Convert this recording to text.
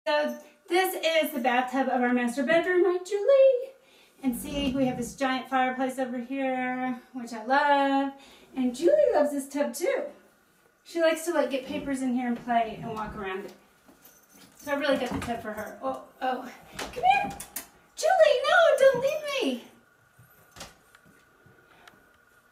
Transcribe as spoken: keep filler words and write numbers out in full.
So this is the bathtub of our master bedroom, right, Julie? And see, we have this giant fireplace over here, which I love. And Julie loves this tub too. She likes to like get papers in here and play and walk around it. So I really got the tub for her. Oh, oh.